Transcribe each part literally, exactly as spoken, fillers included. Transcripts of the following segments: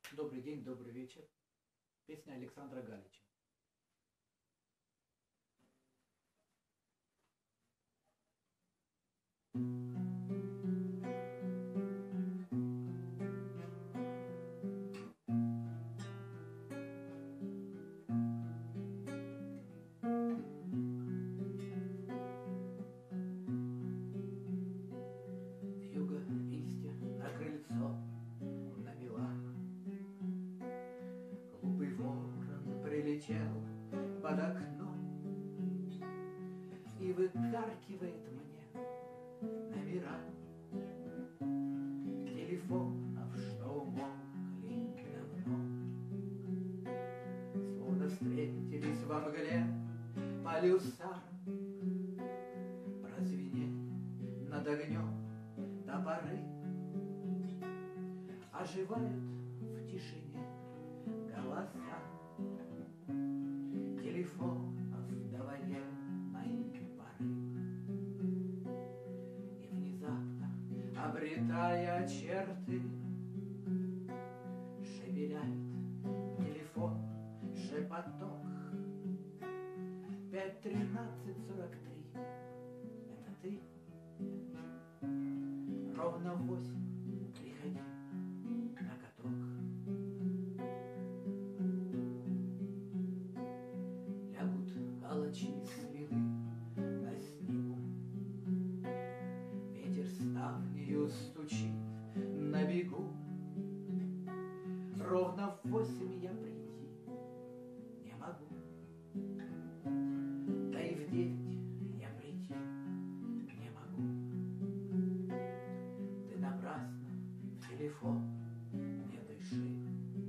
Добрый день, добрый вечер. Песня Александра Галича. Вьюга листья на крыльцо навела. Глупый ворон прилетел под окно и выкаркивает мне номера телефонов, что умолкли давно. Словно встретились во мгле полюса, прозвенели над огнем топоры, оживают в тишине голоса телефонов до военной поры. И внезапно, обретая черты, шевеляет телефон шепоток. Пять тринадцать сорок три. Это ты? Ровно в восемь приходи на каток. Лягут калачи следы на снегу, ветер ставнею стучит на бегу. Ровно в восемь я прийти не могу, да и в девять я прийти не могу. Ты напрасно в телефон не дыши,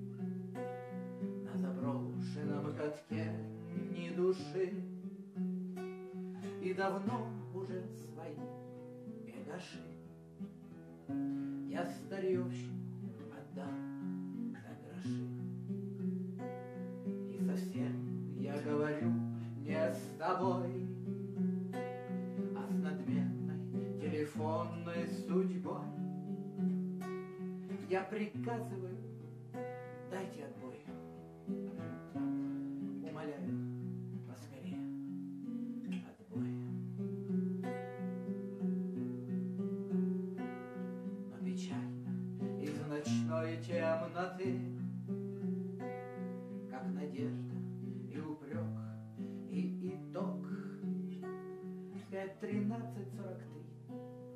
на заброшенном катке ни души, и давно уже свои бегаши я старьевщину отдам за гроши. И совсем я говорю не с тобой, а с надменной телефонной судьбой. Я приказываю, дайте отбой. Умоляю, поскорее отбой. Но печально из ночной темноты, как надежда и упрек, и итог. Пять тринадцать сорок три.